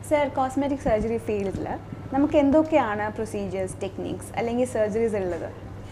Sir, cosmetic surgery field la namak endokeyana procedures techniques allengi surgeries ulladu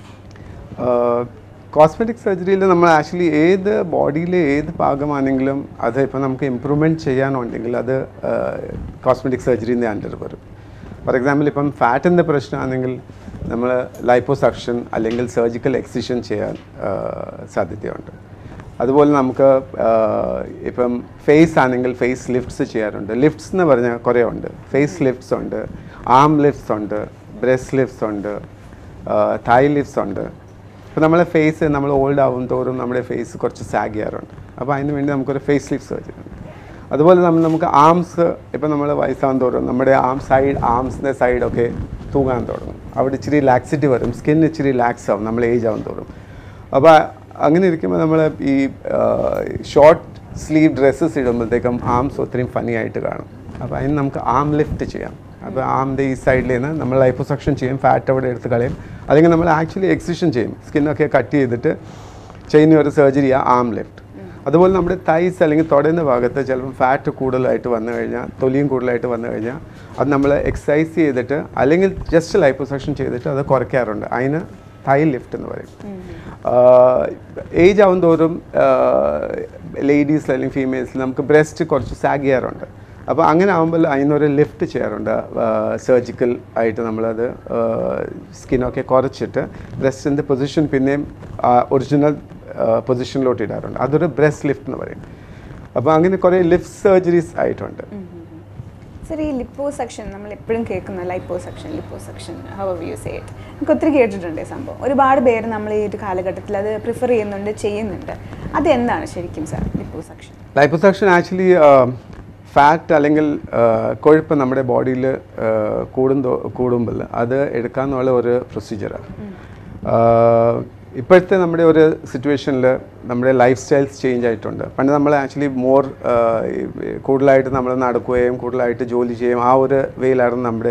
cosmetic surgery il nammal actually ഏത് ബോഡിയിലെ ഏത് ഭാഗമാണെങ്കിലും അത് ഇപ്പോൾ നമുക്ക് improvement ചെയ്യാനുണ്ടെങ്കിൽ അത് കോസ്മെറ്റിക് സർജറിൻ്റെ അണ്ടർ വരും. ഫോർ എക്സാമ്പിൾ ഇപ്പം ഫാറ്റിൻ്റെ പ്രശ്നമാണെങ്കിൽ നമ്മൾ ലൈപ്പോസക്ഷൻ അല്ലെങ്കിൽ സർജിക്കൽ എക്സിഷൻ ചെയ്യാൻ സാധ്യതയുണ്ട്. അതുപോലെ നമുക്ക് ഇപ്പം ഫേസ് ആണെങ്കിൽ ഫേസ് ലിഫ്റ്റ്സ് ചെയ്യാറുണ്ട്. ലിഫ്റ്റ്സ് എന്ന് പറഞ്ഞാൽ കുറേ ഉണ്ട്. ഫേസ് ലിഫ്റ്റ്സ് ഉണ്ട്, ആം ലിഫ്റ്റ്സ് ഉണ്ട്, ബ്രസ്റ്റ് ലിഫ്റ്റ്സ് ഉണ്ട്, തൈ ലിഫ്റ്റ്സ് ഉണ്ട്. ഇപ്പോൾ നമ്മളെ ഫേസ് നമ്മൾ ഓൾഡ് ആവും തോറും നമ്മുടെ ഫേസ് കുറച്ച് സാഗ് ചെയ്യാറുണ്ട്. അപ്പോൾ അതിന് വേണ്ടി നമുക്കൊരു ഫേസ് ലിഫ്റ്റ് സർജറി ഉണ്ട്. അതുപോലെ നമുക്ക് ആംസ് ഇപ്പോൾ നമ്മൾ വയസ്സാകും തോറും നമ്മുടെ ആംസിൻ്റെ സൈഡൊക്കെ തൂങ്ങാൻ തുടങ്ങും. അവിടെ ഇച്ചിരി ലാക്സിറ്റി വരും, സ്കിൻ ഇച്ചിരി ലാക്സ് ആവും നമ്മൾ ഏജ് ആവും തോറും. അപ്പോൾ അങ്ങനെ ഇരിക്കുമ്പോൾ നമ്മൾ ഈ ഷോർട്ട് സ്ലീവ് ഡ്രസ്സസ് ഇടുമ്പോഴത്തേക്കും ആംസ് ഒത്തിരി ഫണി ആയിട്ട് കാണും. അപ്പോൾ അതിന് നമുക്ക് ആം ലിഫ്റ്റ് ചെയ്യാം. അപ്പോൾ ആമിൻ്റെ ഈ സൈഡിൽ നിന്ന് നമ്മൾ ലൈപ്പോസക്ഷൻ ചെയ്യും, ഫാറ്റ് അവിടെ എടുത്ത് കളയും. അല്ലെങ്കിൽ നമ്മൾ ആക്ച്വലി എക്സിഷൻ ചെയ്യും, സ്കിന്നൊക്കെ കട്ട് ചെയ്തിട്ട് ചെയ്യുന്ന ഒരു സർജറിയാണ് ആം ലിഫ്റ്റ്. അതുപോലെ നമ്മുടെ തൈസ് അല്ലെങ്കിൽ തുടയുന്ന ഭാഗത്ത് ചിലപ്പം ഫാറ്റ് കൂടുതലായിട്ട് വന്നു കഴിഞ്ഞാൽ, തൊലിയും കൂടുതലായിട്ട് വന്നു കഴിഞ്ഞാൽ അത് നമ്മൾ എക്സസൈസ് ചെയ്തിട്ട് അല്ലെങ്കിൽ ജസ്റ്റ് ലൈപ്പോസക്ഷൻ ചെയ്തിട്ട് അത് കുറയ്ക്കാറുണ്ട്. അതിന് തൈ ലിഫ്റ്റ് എന്ന് പറയും. ഏജ് ആവും തോറും ലേഡീസിൽ അല്ലെങ്കിൽ ഫീമെയിൽസിൽ നമുക്ക് ബ്രസ്റ്റ് കുറച്ച് സാഗ് ചെയ്യാറുണ്ട്. അപ്പോൾ അങ്ങനെ ആകുമ്പോൾ അതിനൊരു ലിഫ്റ്റ് ചെയ്യാറുണ്ട്. സർജിക്കൽ ആയിട്ട് നമ്മളത് സ്കിന്നൊക്കെ കുറച്ചിട്ട് ബ്രസ്റ്റിൻ്റെ പൊസിഷൻ പിന്നെയും ഒറിജിനൽ പൊസിഷനിലോട്ട് ഇടാറുണ്ട്. അതൊരു ബ്രസ്റ്റ് ലിഫ്റ്റ് എന്ന് പറയും. അപ്പോൾ അങ്ങനെ കുറേ ലിഫ്റ്റ് സർജറീസ് ആയിട്ടുണ്ട്. സർ, ഈ ലിപ്പോസക്ഷൻ നമ്മൾ എപ്പോഴും കേൾക്കുന്ന liposuction however you say it, നമുക്ക് ഒത്തിരി കേട്ടിട്ടുണ്ട് ഈ സംഭവം. ഒരുപാട് പേര് നമ്മൾ ഈ ഒരു കാലഘട്ടത്തിൽ അത് പ്രിഫർ ചെയ്യുന്നുണ്ട്. അതെന്താണ് ശരിക്കും sir liposuction? Liposuction actually fat അല്ലെങ്കിൽ കൊഴുപ്പ് നമ്മുടെ ബോഡിയിൽ കൂടുമ്പോൾ അത് എടുക്കാമെന്നുള്ള ഒരു പ്രൊസീജിയറാണ്. ഇപ്പോഴത്തെ നമ്മുടെ ഒരു സിറ്റുവേഷനിൽ നമ്മുടെ ലൈഫ് സ്റ്റൈൽസ് ചേഞ്ച് ആയിട്ടുണ്ട്. പണ്ട് നമ്മൾ ആക്ച്വലി കൂടുതലായിട്ട് നമ്മൾ നടക്കുകയും കൂടുതലായിട്ട് ജോലി ചെയ്യുകയും ആ ഒരു വേയിലായിരുന്നു നമ്മുടെ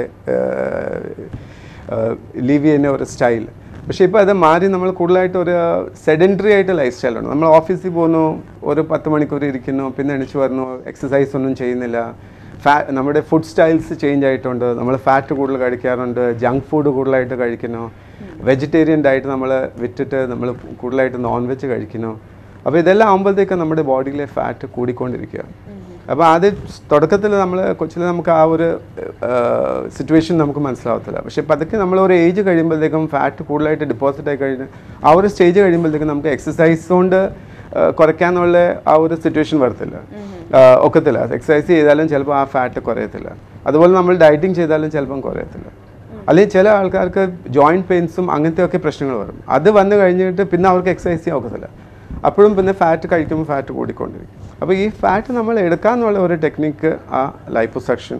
ലീവ് ചെയ്യുന്ന ഒരു സ്റ്റൈൽ. പക്ഷേ ഇപ്പോൾ അത് മാറി നമ്മൾ കൂടുതലായിട്ട് ഒരു സെഡൻറ്ററി ആയിട്ട് ലൈഫ് സ്റ്റൈലുണ്ട്. നമ്മൾ ഓഫീസിൽ പോകുന്നു, ഒരു 10 മണിക്കൂർ ഇരിക്കുന്നു, പിന്നെ എണീച്ച് വരുന്നു, എക്സസൈസ് ഒന്നും ചെയ്യുന്നില്ല. നമ്മുടെ ഫുഡ് സ്റ്റൈൽസ് ചേഞ്ച് ആയിട്ടുണ്ട്. നമ്മൾ ഫാറ്റ് കൂടുതൽ കഴിക്കാറുണ്ട്, ജങ്ക് ഫുഡ് കൂടുതലായിട്ട് കഴിക്കുന്നു, വെജിറ്റേറിയൻ ഡയറ്റ് നമ്മൾ വിട്ടിട്ട് നമ്മൾ കൂടുതലായിട്ട് നോൺ വെജ് കഴിക്കുന്നു. അപ്പോൾ ഇതെല്ലാം ആകുമ്പോഴത്തേക്കും നമ്മുടെ ബോഡിയിലെ ഫാറ്റ് കൂടിക്കൊണ്ടിരിക്കുക. അപ്പോൾ അത് തുടക്കത്തിൽ കൊച്ചിൽ നമുക്ക് ആ ഒരു സിറ്റുവേഷൻ നമുക്ക് മനസ്സിലാവത്തില്ല. പക്ഷേ പതുക്കെ നമ്മൾ ഒരു ഏജ് കഴിയുമ്പോഴത്തേക്കും ഫാറ്റ് കൂടുതലായിട്ട് ഡെപ്പോസിറ്റ് ആയി കഴിഞ്ഞ് ആ ഒരു സ്റ്റേജ് കഴിയുമ്പോഴത്തേക്കും നമുക്ക് എക്സസൈസ് കൊണ്ട് കുറയ്ക്കാനുള്ള ആ ഒരു സിറ്റുവേഷൻ വരത്തില്ല, ഒക്കത്തില്ല. എക്സസൈസ് ചെയ്താലും ചിലപ്പോൾ ആ ഫാറ്റ് കുറയത്തില്ല. അതുപോലെ നമ്മൾ ഡയറ്റിങ് ചെയ്താലും ചിലപ്പം കുറയത്തില്ല. അല്ലെങ്കിൽ ചില ആൾക്കാർക്ക് ജോയിൻറ്റ് പെയിൻസും അങ്ങനത്തെ ഒക്കെ പ്രശ്നങ്ങൾ വരും. അത് വന്നു കഴിഞ്ഞിട്ട് പിന്നെ അവർക്ക് എക്സസൈസ് ചെയ്യാൻ ഒക്കത്തില്ല. അപ്പോഴും പിന്നെ ഫാറ്റ് കഴിക്കുമ്പോൾ ഫാറ്റ് കൂടിക്കൊണ്ടിരിക്കും. അപ്പോൾ ഈ ഫാറ്റ് നമ്മൾ എടുക്കാമെന്നുള്ള ഒരു ടെക്നിക്ക് ആ ലൈപ്പോസക്ഷൻ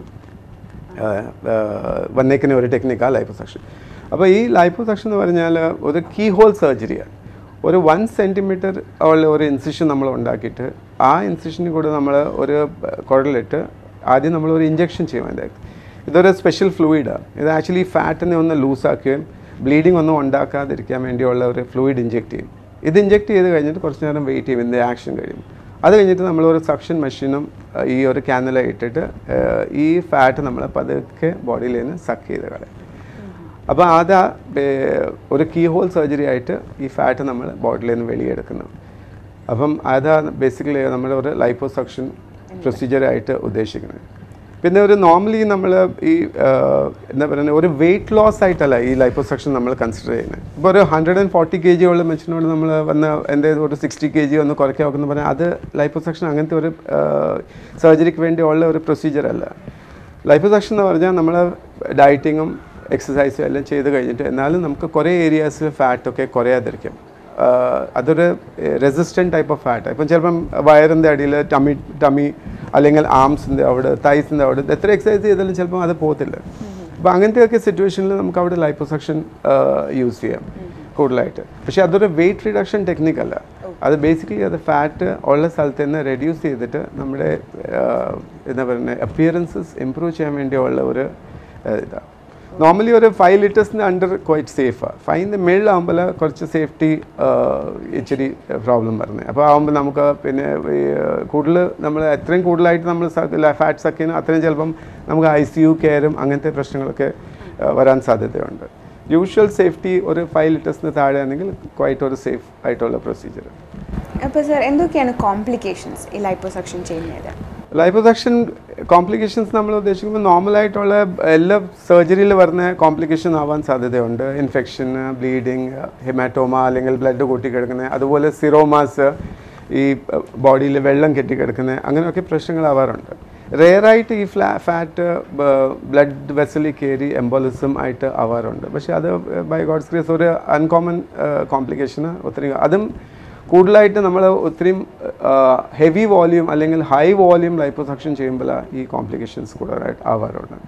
വന്നേക്കുന്ന ഒരു ടെക്നിക്കാണ് ലൈപ്പോസക്ഷൻ. അപ്പോൾ ഈ ലൈപ്പോസക്ഷൻ എന്ന് പറഞ്ഞാൽ ഒരു കീ ഹോൾ സർജറിയാണ്. ഒരു 1 സെൻറ്റിമീറ്റർ ഉള്ള ഒരു ഇൻസിഷൻ നമ്മൾ ഉണ്ടാക്കിയിട്ട് ആ ഇൻസിഷനിൽ കൂടെ നമ്മൾ ഒരു കുഴലിട്ട് ആദ്യം നമ്മളൊരു ഇഞ്ചക്ഷൻ ചെയ്യും. അതിൻ്റെ ഇതൊരു സ്പെഷ്യൽ ഫ്ലൂയിഡാണ്. ഇത് ആക്ച്വലി ഫാറ്റിനെ ഒന്ന് ലൂസാക്കുകയും ബ്ലീഡിങ് ഒന്നും ഉണ്ടാക്കാതിരിക്കാൻ വേണ്ടിയുള്ള ഒരു ഫ്ലൂയിഡ് ഇഞ്ചെക്ട് ചെയ്യും. ഇത് ഇഞ്ചെക്ട് ചെയ്ത് കഴിഞ്ഞിട്ട് കുറച്ച് നേരം വെയിറ്റ് ചെയ്യും, ഇതിൻ്റെ ആക്ഷൻ കഴിയും. അത് കഴിഞ്ഞിട്ട് നമ്മളൊരു സക്ഷൻ മെഷീനും ഈ ഒരു ക്യാനുല ഇട്ടിട്ട് ഈ ഫാറ്റ് നമ്മൾ പതുക്കെ ബോഡിയിൽ നിന്ന് സക്ക് ചെയ്ത് കളയും. അപ്പോൾ അതാ ഒരു കീ ഹോൾ സർജറി ആയിട്ട് ഈ ഫാറ്റ് നമ്മൾ ബോഡിയിൽ നിന്ന് വെളിയെടുക്കുന്നത്. അപ്പം അതാ ബേസിക്കലി നമ്മുടെ ഒരു ലൈപ്പോസക്ഷൻ പ്രൊസീജിയറായിട്ട് ഉദ്ദേശിക്കുന്നത്. പിന്നെ ഒരു നോർമലി നമ്മൾ ഈ എന്താ പറയുക ഒരു വെയിറ്റ് ലോസ് ആയിട്ടല്ല ഈ ലൈപ്പോസക്ഷൻ നമ്മൾ കൺസിഡർ ചെയ്യുന്നത്. ഇപ്പോൾ ഒരു 140 kg ഉള്ള മനുഷ്യനോട് നമ്മൾ എൻ്റെ ഒരു 60 kg ഒന്ന് കുറയ്ക്കാൻ നോക്കുന്നു പറഞ്ഞാൽ അത് ലൈപ്പോസക്ഷൻ അങ്ങനത്തെ ഒരു സർജറിക്ക് വേണ്ടിയുള്ള ഒരു പ്രൊസീജിയർ അല്ല. ലൈപ്പോസക്ഷൻ എന്ന് പറഞ്ഞാൽ നമ്മൾ ഡയറ്റിങ്ങും എക്സസൈസും എല്ലാം ചെയ്ത് കഴിഞ്ഞിട്ട് എന്നാലും നമുക്ക് കുറേ ഏരിയാസിൽ ഫാറ്റൊക്കെ കുറയാതിരിക്കും. അതൊരു റെസിസ്റ്റൻറ്റ് ടൈപ്പ് ഓഫ് ഫാറ്റ്. ഇപ്പം ചിലപ്പം വയറിൻ്റെ അടിയിൽ ടമി അല്ലെങ്കിൽ ആംസിൻ്റെ അവിടെ, തൈസിൻ്റെ അവിടെ എത്ര എക്സസൈസ് ചെയ്താലും ചിലപ്പം അത് പോകത്തില്ല. അപ്പോൾ അങ്ങനത്തെയൊക്കെ സിറ്റുവേഷനിൽ നമുക്ക് അവിടെ ലൈപ്പോസക്ഷൻ യൂസ് ചെയ്യാം കൂടുതലായിട്ട്. പക്ഷേ അതൊരു വെയിറ്റ് റിഡക്ഷൻ ടെക്നിക്കല്ല. അത് ബേസിക്കലി അത് ഫാറ്റ് ഉള്ള സ്ഥലത്ത് നിന്ന് റെഡ്യൂസ് ചെയ്തിട്ട് നമ്മുടെ എന്താ പറയുക അപ്പിയറൻസസ് ഇമ്പ്രൂവ് ചെയ്യാൻ വേണ്ടിയുള്ള ഒരു ഇതാണ്. നോർമലി ഒരു 5 ലിറ്റേഴ്സിന് അണ്ടർ ക്വൈറ്റ് സേഫാണ്. 5ൻ്റെ മേളിലാകുമ്പോൾ കുറച്ച് സേഫ്റ്റി ഇച്ചിരി പ്രോബ്ലം വരുന്നത്. അപ്പോൾ ആകുമ്പോൾ നമുക്ക് പിന്നെ കൂടുതൽ നമ്മൾ എത്രയും കൂടുതലായിട്ട് നമ്മൾ ഫാറ്റ് സക്കിന് അത്രയും ചിലപ്പം നമുക്ക് ICU കെയറും അങ്ങനത്തെ പ്രശ്നങ്ങളൊക്കെ വരാൻ സാധ്യതയുണ്ട്. യൂഷ്വൽ സേഫ്റ്റി ഒരു 5 ലിറ്റേഴ്സിന് താഴെ ആണെങ്കിൽ ക്വൈറ്റ് ഒരു സേഫ് ആയിട്ടുള്ള പ്രൊസീജിയർ. അപ്പോൾ സർ എന്തൊക്കെയാണ് കോംപ്ലിക്കേഷൻസ് ഈ ലൈപ്പോസക്ഷൻ ചെയ്യുന്നത്? ലൈപ്പോസക്ഷൻ കോംപ്ലിക്കേഷൻസ് നമ്മൾ ഉദ്ദേശിക്കുമ്പോൾ നോർമലായിട്ടുള്ള എല്ലാ സർജറിയിൽ വരുന്ന കോംപ്ലിക്കേഷൻ ആവാൻ സാധ്യതയുണ്ട്. ഇൻഫെക്ഷൻ, ബ്ലീഡിങ്, ഹെമാറ്റോമ അല്ലെങ്കിൽ ബ്ലഡ് കൂട്ടിക്കിടക്കുന്നത്, അതുപോലെ സിറോമാസ്, ഈ ബോഡിയിൽ വെള്ളം കെട്ടിക്കിടക്കുന്നത്, അങ്ങനെയൊക്കെ പ്രശ്നങ്ങളാവാറുണ്ട്. റെയറായിട്ട് ഈ ഫാറ്റ് ബ്ലഡ് വെസലിൽ കയറി എംബോളിസം ആയിട്ട് ആവാറുണ്ട്. പക്ഷേ അത് ബൈ ഗോഡ്സ് ഗ്രേസ് ഒരു അൺകോമൺ കോംപ്ലിക്കേഷന് ഒത്തിരി. അതും കൂടുതലായിട്ട് നമ്മൾ ഒത്തിരി ഹെവി വോള്യൂം അല്ലെങ്കിൽ ഹൈ വോള്യൂം ലൈപ്പോസക്ഷൻ ചെയ്യുമ്പോഴാണ് ഈ കോംപ്ലിക്കേഷൻസ് കൂടുതലായിട്ട് ആവാറുണ്ട്.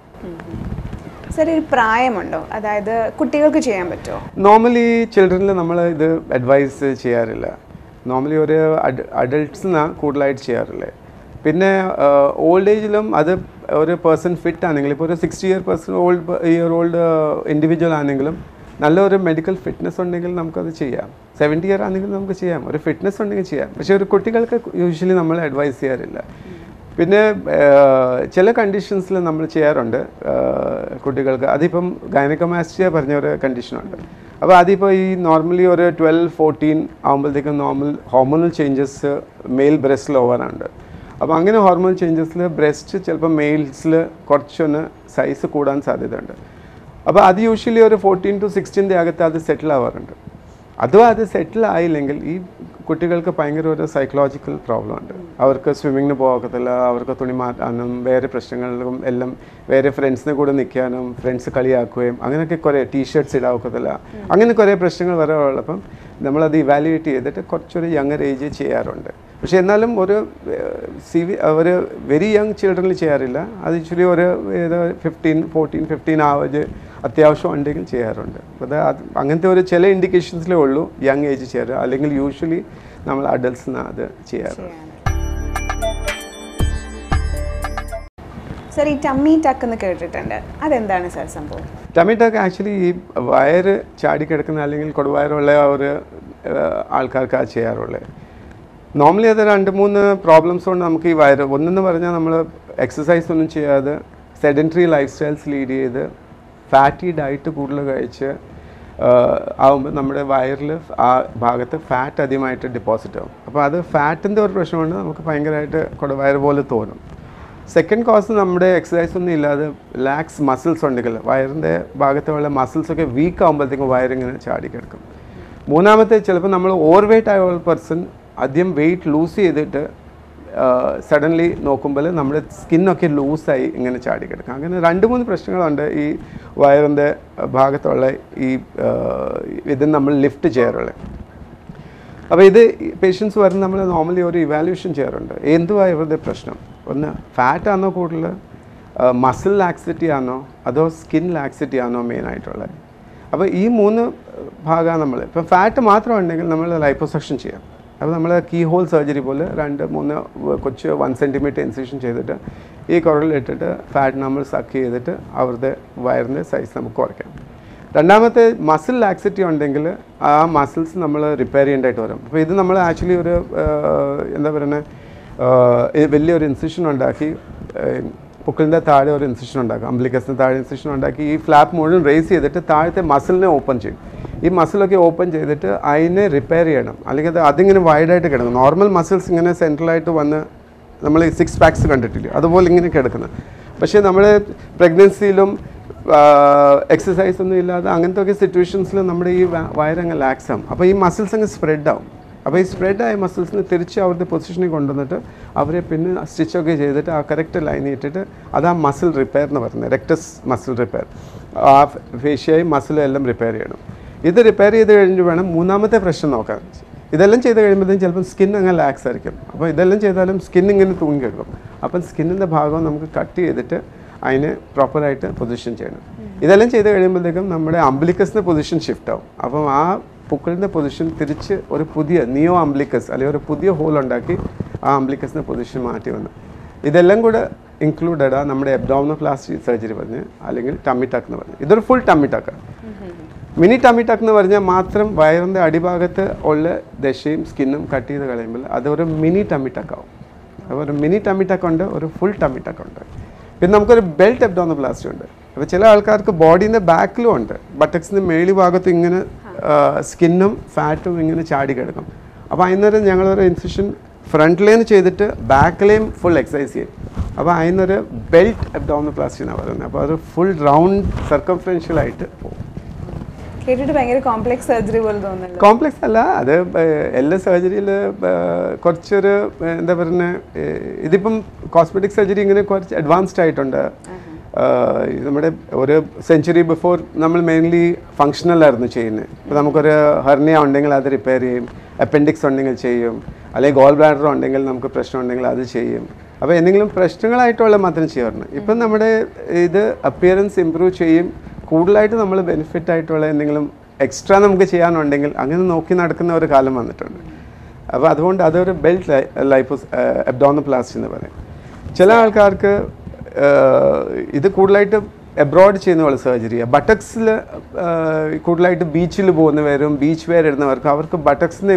സർ ഒരു പ്രായമുണ്ടോ? അതായത് കുട്ടികൾക്ക് ചെയ്യാൻ പറ്റുമോ? നോർമലി ചിൽഡ്രനിൽ നമ്മൾ ഇത് അഡ്വൈസ് ചെയ്യാറില്ല. നോർമലി ഒരു അഡൾട്ട്സിനാണ് കൂടുതലായിട്ട് ചെയ്യാറില്ലേ. പിന്നെ ഓൾഡ് ഏജിലും അത് ഒരു പേഴ്സൺ ഫിറ്റ് ആണെങ്കിൽ, ഇപ്പോൾ ഒരു 60 ഇയർ ഓൾഡ് ഇൻഡിവിജ്വൽ ആണെങ്കിലും നല്ലൊരു മെഡിക്കൽ ഫിറ്റ്നസ് ഉണ്ടെങ്കിൽ നമുക്കത് ചെയ്യാം. 70 ഇയർ ആണെങ്കിൽ നമുക്ക് ചെയ്യാം, ഒരു ഫിറ്റ്നസ് ഉണ്ടെങ്കിൽ ചെയ്യാം. പക്ഷേ ഒരു കുട്ടികൾക്ക് യൂഷ്വലി നമ്മൾ അഡ്വൈസ് ചെയ്യാറില്ല. പിന്നെ ചില കണ്ടീഷൻസിൽ നമ്മൾ ചെയ്യാറുണ്ട് കുട്ടികൾക്ക്. അതിപ്പം ഗൈനക്കോമാസ്റ്റിയ പറഞ്ഞ ഒരു കണ്ടീഷനുണ്ട്. അപ്പോൾ അതിപ്പോൾ ഈ നോർമലി ഒരു 12-14 ആകുമ്പോഴത്തേക്കും നോർമൽ ഹോർമോണൽ ചേഞ്ചസ് മെയിൽ ബ്രസ്റ്റിൽ ഓവറാണ്. അപ്പോൾ അങ്ങനെ ഹോർമോൺ ചേഞ്ചസിൽ ബ്രസ്റ്റ് ചിലപ്പോൾ മെയിൽസിൽ കുറച്ചൊന്ന് സൈസ് കൂടാൻ സാധ്യതയുണ്ട്. അപ്പോൾ അത് യൂഷ്വലി ഒരു 14 to 16 അകത്ത് അത് സെറ്റിൽ ആവാറുണ്ട്. അഥവാ അത് സെറ്റിൽ ആയില്ലെങ്കിൽ ഈ കുട്ടികൾക്ക് ഭയങ്കര ഒരു സൈക്കോളജിക്കൽ പ്രോബ്ലം ഉണ്ട്. അവർക്ക് സ്വിമ്മിങ്ങിന് പോകത്തില്ല, അവർക്ക് തുണി മാറ്റാനും വേറെ പ്രശ്നങ്ങളിലും എല്ലാം വേറെ ഫ്രണ്ട്സിനെ കൂടെ നിൽക്കാനും ഫ്രണ്ട്സ് കളിയാക്കുകയും അങ്ങനെയൊക്കെ കുറേ ടീഷർട്ട്സ് ഇടാവത്തില്ല, അങ്ങനെ കുറേ പ്രശ്നങ്ങൾ വരാറുള്ളപ്പം നമ്മളത് ഇവാലുവേറ്റ് ചെയ്തിട്ട് കുറച്ചൊരു യങ്ങർ ഏജ് ചെയ്യാറുണ്ട്. പക്ഷേ എന്നാലും ഒരു ഒരു വെരി യങ് ചിൽഡ്രനിൽ ചെയ്യാറില്ല. അത് ആക്ച്വലി ഒരു 14-15 ആവറേജ് അത്യാവശ്യം ഉണ്ടെങ്കിൽ ചെയ്യാറുണ്ട്. അത് അങ്ങനത്തെ ഒരു ചില ഇൻഡിക്കേഷൻസിലേ ഉള്ളൂ യങ് ഏജ് ചെയ്യാറ്. അല്ലെങ്കിൽ യൂഷ്വലി നമ്മൾ അഡൽട്ട്സിനാണ് അത് ചെയ്യാറുണ്ട്. സർ ഈ ടമ്മി ടക്ക് എന്ന് കേട്ടിട്ടുണ്ട്, അതെന്താണ് സർ സംഭവം? ടമ്മി ടക്ക് ആക്ച്വലി ഈ വയറ് ചാടിക്കിടക്കുന്ന അല്ലെങ്കിൽ കൊടുവയറുള്ള ഒരു ആൾക്കാർക്കാണ് ചെയ്യാറുള്ളത്. നോർമലി അത് 2-3 പ്രോബ്ലംസ് കൊണ്ട് നമുക്ക് ഈ വയറ്, ഒന്നെന്ന് പറഞ്ഞാൽ നമ്മൾ എക്സസൈസ് ഒന്നും ചെയ്യാതെ സെഡൻറ്ററി ലൈഫ് സ്റ്റൈൽസ് ലീഡ് ചെയ്ത് ഫാറ്റി ഡയറ്റ് കൂടുതൽ കഴിച്ച് ആകുമ്പോൾ നമ്മുടെ വയറിൽ ആ ഭാഗത്ത് ഫാറ്റ് അധികമായിട്ട് ഡെപ്പോസിറ്റ് ആവും. അപ്പോൾ അത് ഫാറ്റിൻ്റെ ഒരു പ്രശ്നമുണ്ട്, നമുക്ക് ഭയങ്കരമായിട്ട് കൊടുവയറ് പോലെ തോന്നും. സെക്കൻഡ് കോസ് നമ്മുടെ എക്സസൈസ് ഒന്നും ഇല്ലാതെ ലാക്സ് മസിൽസ് ഉണ്ടെങ്കിൽ വയറിൻ്റെ ഭാഗത്തുള്ള മസിൽസൊക്കെ വീക്ക് ആകുമ്പോഴത്തേക്കും വയറിങ്ങനെ ചാടിക്കിടക്കും. മൂന്നാമത്തെ ചിലപ്പോൾ നമ്മൾ ഓവർ വെയ്റ്റ് ആയ പേഴ്സൺ ആദ്യം വെയിറ്റ് ലൂസ് ചെയ്തിട്ട് സഡൻലി നോക്കുമ്പോൾ നമ്മുടെ സ്കിന്നൊക്കെ ലൂസായി ഇങ്ങനെ ചാടിക്കിടക്കും. അങ്ങനെ 2-3 പ്രശ്നങ്ങളുണ്ട് ഈ വയറിൻ്റെ ഭാഗത്തുള്ള ഈ ഇതിന് നമ്മൾ ലിഫ്റ്റ് ചെയ്യാറുള്ളത്. അപ്പോൾ ഇത് പേഷ്യൻസ് വരുന്ന നമ്മൾ നോർമലി ഒരു ഇവാലുവേഷൻ ചെയ്യാറുണ്ട്. എന്തുവാണ് ഇവരുടെ പ്രശ്നം? ഒന്ന് ഫാറ്റ് ആണോ കൂടുതൽ, മസിൽ ലാക്സിറ്റി ആണോ, അതോ സ്കിൻ ലാക്സിറ്റി ആണോ മെയിനായിട്ടുള്ളത്. അപ്പോൾ ഈ 3 ഭാഗമാണ് നമ്മൾ. ഇപ്പം ഫാറ്റ് മാത്രം ഉണ്ടെങ്കിൽ നമ്മൾ ലൈപ്പോസക്ഷൻ ചെയ്യാം. അപ്പോൾ നമ്മൾ കീ ഹോൾ സർജറി പോലെ 2-3 കൊച്ച് 1 സെൻറ്റിമീറ്റർ ഇൻസിഷൻ ചെയ്തിട്ട് ഈ കുരലിലിട്ടിട്ട് ഫാറ്റ് നമ്മൾ സക്ക് ചെയ്തിട്ട് അവരുടെ വയറിൻ്റെ സൈസ് നമുക്ക് കുറയ്ക്കാം. രണ്ടാമത്തെ മസിൽ ലാക്സിറ്റി ഉണ്ടെങ്കിൽ ആ മസിൽസ് നമ്മൾ റിപ്പയർ ചെയ്യേണ്ടതായിട്ട് വരും. അപ്പോൾ ഇത് നമ്മൾ ആക്ച്വലി ഒരു എന്താ പറയുന്നത്, വലിയൊരു ഇൻസിഷൻ ഉണ്ടാക്കി പുക്കിളിൻ്റെ താഴെ ഒരു ഇൻസിഷൻ ഉണ്ടാക്കും, അംബ്ലിക്കസിന് താഴെ ഇൻസിഷൻ ഉണ്ടാക്കി ഈ ഫ്ലാപ്പ് മുഴുവൻ റേസ് ചെയ്തിട്ട് താഴത്തെ മസിലിനെ ഓപ്പൺ ചെയ്യും. ഈ മസിലൊക്കെ ഓപ്പൺ ചെയ്തിട്ട് അതിനെ റിപ്പയർ ചെയ്യണം. അല്ലെങ്കിൽ അതിങ്ങനെ വൈഡായിട്ട് കിടക്കും. നോർമൽ മസിൽസ് ഇങ്ങനെ സെൻട്രലായിട്ട് വന്ന് നമ്മൾ ഈ 6 പാക്സ് കണ്ടിട്ടില്ല, അതുപോലെ ഇങ്ങനെ കിടക്കുന്നത്. പക്ഷേ നമ്മൾ പ്രഗ്നൻസിയിലും എക്സസൈസ് ഒന്നും ഇല്ലാതെ അങ്ങനത്തെ ഒക്കെ സിറ്റുവേഷൻസിൽ നമ്മുടെ ഈ വയറങ്ങ് ലാക്സ് ആവും. അപ്പോൾ ഈ മസിൽസ് അങ്ങ് സ്പ്രെഡ് ആവും. അപ്പോൾ ഈ സ്പ്രെഡ് ആയ മസിൽസിന് തിരിച്ച് അവരുടെ പൊസിഷനിൽ കൊണ്ടുവന്നിട്ട് അവരെ പിന്നെ സ്റ്റിച്ചൊക്കെ ചെയ്തിട്ട് ആ കറക്റ്റ് ലൈൻ ഇട്ടിട്ട് അതാ മസിൽ റിപ്പയർ എന്ന് പറയുന്നത്, റെക്ടസ് മസിൽ റിപ്പയർ. ആ ഫേഷ്യയും മസിലും എല്ലാം റിപ്പയർ ചെയ്യണം. ഇത് റിപ്പയർ ചെയ്ത് കഴിഞ്ഞ് വേണം മൂന്നാമത്തെ പ്രശ്നം നോക്കാൻ. ഇതെല്ലാം ചെയ്ത് കഴിയുമ്പോഴത്തേക്കും ചിലപ്പം സ്കിൻ അങ്ങ് ലാക്സ് ആയിരിക്കും. അപ്പോൾ ഇതെല്ലാം ചെയ്താലും സ്കിൻ ഇങ്ങനെ തൂങ്ങിക്കിടക്കും. അപ്പം സ്കിന്നിൻ്റെ ഭാഗം നമുക്ക് കട്ട് ചെയ്തിട്ട് അതിന് പ്രോപ്പറായിട്ട് പൊസിഷൻ ചെയ്യണം. ഇതെല്ലാം ചെയ്ത് കഴിയുമ്പോഴത്തേക്കും നമ്മുടെ അംബ്ലിക്കസിൻ്റെ പൊസിഷൻ ഷിഫ്റ്റ് ആവും. അപ്പം ആ പുക്കിളിൻ്റെ പൊസിഷൻ തിരിച്ച് ഒരു പുതിയ നിയോ അംബ്ലിക്കസ് അല്ലെങ്കിൽ ഒരു പുതിയ ഹോൾ ഉണ്ടാക്കി ആ അംബ്ലിക്കസിൻ്റെ പൊസിഷൻ മാറ്റി വന്നു. ഇതെല്ലാം കൂടെ ഇൻക്ലൂഡഡ് ആ നമ്മുടെ എബ്ഡോമിനോപ്ലാസ്റ്റി സർജറി പറഞ്ഞ് അല്ലെങ്കിൽ ടമ്മി ടക്ക് എന്ന് പറഞ്ഞ് ഇതൊരു ഫുൾ ടമ്മി ടക്കാണ്. മിനി ടമ്മി ടക്ക് എന്ന് പറഞ്ഞാൽ മാത്രം വയറിൻ്റെ അടിഭാഗത്ത് ഉള്ള ദശയും സ്കിന്നും കട്ട് ചെയ്ത് കളയുമ്പോൾ അതൊരു മിനി ടമ്മി ടക്കാവും. അപ്പോൾ ഒരു മിനി ടമ്മി ടക്ക് ഉണ്ട്, ഒരു ഫുൾ ടമ്മി ടക്ക് ഉണ്ട്. പിന്നെ നമുക്കൊരു ബെൽറ്റ് എബ്ഡോമിനോപ്ലാസ്റ്റി ഉണ്ട്. അപ്പോൾ ചില ആൾക്കാർക്ക് ബോഡീൻ്റെ ബാക്കിലും ഉണ്ട്, ബട്ടക്സിൻ്റെ മേളി ഭാഗത്ത് ഇങ്ങനെ സ്കിന്നും ഫാറ്റും ഇങ്ങനെ ചാടി കിടക്കും. അപ്പോൾ അതിനൊരു ഞങ്ങളൊരു ഇൻസിഷൻ ഫ്രണ്ടിലേന്ന് ചെയ്തിട്ട് ബാക്കിലേയും ഫുൾ എക്സസൈസ് ചെയ്യും. അപ്പോൾ അതിനൊരു ബെൽറ്റ് എബ്ഡോമിനോപ്ലാസ്റ്റി എന്നാണ് പറയുന്നത്. അപ്പോൾ അത് ഫുൾ റൗണ്ട് സർക്കംഫറൻഷ്യലായിട്ട് പോകും. കേട്ടിട്ട് ഭയങ്കര കോംപ്ലക്സ് സർജറി പോലെ തോന്നുന്നു. കോംപ്ലക്സ് അല്ല, അത് എല്ലാ സർജറിയിൽ കുറച്ചൊരു എന്താ പറയുന്നത്, ഇതിപ്പം കോസ്മെറ്റിക് സർജറി ഇങ്ങനെ കുറച്ച് അഡ്വാൻസ്ഡ് ആയിട്ടുണ്ട്. നമ്മുടെ ഒരു സെഞ്ച്വറി ബിഫോർ നമ്മൾ മെയിൻലി ഫങ്ഷണലായിരുന്നു ചെയ്യുന്നത്. ഇപ്പോൾ നമുക്കൊരു ഹെർണിയ ഉണ്ടെങ്കിൽ അത് റിപ്പയർ ചെയ്യും, അപ്പൻഡിക്സ് ഉണ്ടെങ്കിൽ ചെയ്യും, അല്ലെങ്കിൽ ഗോൾ ബ്ലാഡർ ഉണ്ടെങ്കിൽ നമുക്ക് പ്രശ്നം ഉണ്ടെങ്കിൽ അത് ചെയ്യും. അപ്പോൾ എന്തെങ്കിലും പ്രശ്നങ്ങളായിട്ടുള്ള മാത്രം ചെയ്യാറുണ്ട്. ഇപ്പം നമ്മുടെ ഇത് അപ്പിയറൻസ് ഇമ്പ്രൂവ് ചെയ്യും, കൂടുതലായിട്ട് നമ്മൾ ബെനിഫിറ്റ് ആയിട്ടുള്ള എന്തെങ്കിലും എക്സ്ട്രാ നമുക്ക് ചെയ്യാനുണ്ടെങ്കിൽ അങ്ങനെ നോക്കി നടക്കുന്ന ഒരു കാലം വന്നിട്ടുണ്ട്. അപ്പോൾ അതുകൊണ്ട് അതൊരു ബെൽറ്റ് ലൈപ്പോസ് എബ്ഡോമിനോപ്ലാസ്റ്റി എന്ന് പറയും. ചില ആൾക്കാർക്ക് ഇത് കൂടുതലായിട്ട് എബ്രോഡ് ചെയ്യുന്ന പോലെ സർജറിയാണ്. ബട്ടക്സിൽ കൂടുതലായിട്ട് ബീച്ചിൽ പോകുന്നവരും ബീച്ച് വെയർ ഇടുന്നവർക്ക് അവർക്ക് ബട്ടക്സിൻ്റെ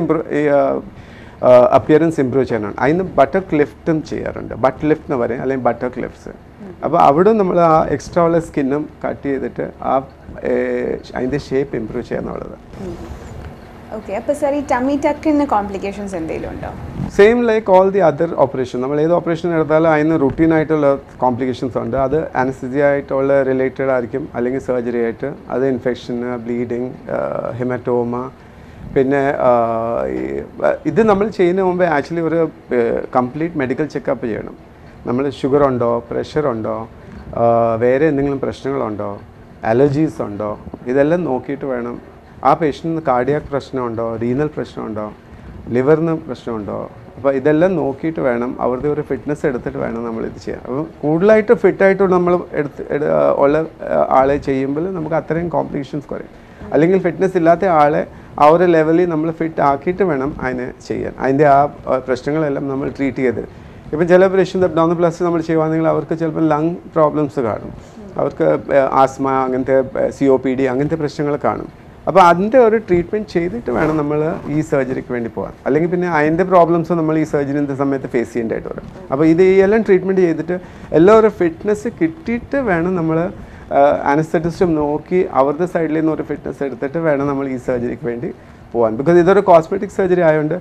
അപ്പിയറൻസ് ഇമ്പ്രൂവ് ചെയ്യാനാണ്. അതിന് ബട്ടക്ക് ലിഫ്റ്റും ചെയ്യാറുണ്ട്, ബട്ട് ലിഫ്റ്റ് എന്ന് പറയും, അല്ലെങ്കിൽ ബട്ടക്ക് ലിഫ്റ്റ്സ്. അപ്പോൾ അവിടെ നമ്മൾ ആ എക്സ്ട്രാ ഉള്ള സ്കിന്നും കട്ട് ചെയ്തിട്ട് ആ അതിൻ്റെ ഷേപ്പ് ഇമ്പ്രൂവ് ചെയ്യാന്നുള്ളത്. ഓക്കെ, അപ്പോൾ സാർ ഈ ടമ്മി ടക്കിന് കോംപ്ലിക്കേഷൻസ് എന്തെങ്കിലും ഉണ്ടോ? Same like all the other operation. നമ്മൾ ഏത് ഓപ്പറേഷൻ എടുത്താലും അതിന് റുട്ടീനായിട്ടുള്ള കോംപ്ലിക്കേഷൻസ് ഉണ്ട്. അത് അനസ്തീസിയ ആയിട്ടുള്ള റിലേറ്റഡ് ആയിരിക്കും, അല്ലെങ്കിൽ സർജറി ആയിട്ട്. അത് ഇൻഫെക്ഷൻ, ബ്ലീഡിങ്, ഹെമറ്റോമ. പിന്നെ ഇത് നമ്മൾ ചെയ്യുന്നതിന് മുമ്പേ ആക്ച്വലി ഒരു കംപ്ലീറ്റ് മെഡിക്കൽ ചെക്കപ്പ് ചെയ്യണം. നമ്മൾ ഷുഗർ ഉണ്ടോ, പ്രഷർ ഉണ്ടോ, വേറെ എന്തെങ്കിലും പ്രശ്നങ്ങളുണ്ടോ, അലർജീസ് ഉണ്ടോ, ഇതെല്ലാം നോക്കിയിട്ട് വേണം. ആ പേഷ്യൻറ്റിന് കാർഡിയാക് പ്രശ്നമുണ്ടോ, റീനൽ പ്രശ്നമുണ്ടോ, ലിവറിന് പ്രശ്നമുണ്ടോ, അപ്പോൾ ഇതെല്ലാം നോക്കിയിട്ട് വേണം, അവരുടെ ഒരു ഫിറ്റ്നസ് എടുത്തിട്ട് വേണം നമ്മൾ ഇത് ചെയ്യാൻ. അപ്പോൾ കൂടുതലായിട്ട് ഫിറ്റായിട്ട് നമ്മൾ ഉള്ള ആളെ ചെയ്യുമ്പോൾ നമുക്ക് അത്രയും കോംപ്ലിക്കേഷൻസ് കുറയും. അല്ലെങ്കിൽ ഫിറ്റ്നസ് ഇല്ലാത്ത ആളെ ആ ഒരു ലെവലിൽ നമ്മൾ ഫിറ്റ് ആക്കിയിട്ട് വേണം അതിനെ ചെയ്യാൻ. അതിൻ്റെ ആ പ്രശ്നങ്ങളെല്ലാം നമ്മൾ ട്രീറ്റ് ചെയ്ത്. ഇപ്പം ചില പേഷ്യൻ്റ് എബ്ഡോമിനോപ്ലാസ്റ്റി നമ്മൾ ചെയ്യുകയാണെങ്കിൽ അവർക്ക് ചിലപ്പോൾ ലങ് പ്രോബ്ലംസ് കാണും, അവർക്ക് ആസ്മ, അങ്ങനത്തെ COPD അങ്ങനത്തെ പ്രശ്നങ്ങൾ കാണും. അപ്പോൾ അതിൻ്റെ ഒരു ട്രീറ്റ്മെൻറ്റ് ചെയ്തിട്ട് വേണം നമ്മൾ ഈ സർജറിക്ക് വേണ്ടി പോകാൻ. അല്ലെങ്കിൽ പിന്നെ അതിൻ്റെ പ്രോബ്ലംസ് നമ്മൾ ഈ സർജറിൻ്റെ സമയത്ത് ഫേസ് ചെയ്യേണ്ടതായിട്ട് വരും. അപ്പോൾ ഇത് ഈ എല്ലാം ട്രീറ്റ്മെൻറ്റ് ചെയ്തിട്ട് എല്ലാം ഒരു ഫിറ്റ്നസ് കിട്ടിയിട്ട് വേണം നമ്മൾ അനസ്തെറ്റിസ്റ്റും നോക്കി അവരുടെ സൈഡിൽ നിന്ന് ഒരു ഫിറ്റ്നസ് എടുത്തിട്ട് വേണം നമ്മൾ ഈ സർജറിക്ക് വേണ്ടി പോകാൻ. ബിക്കോസ് ഇതൊരു കോസ്മെറ്റിക് സർജറി ആയതുകൊണ്ട്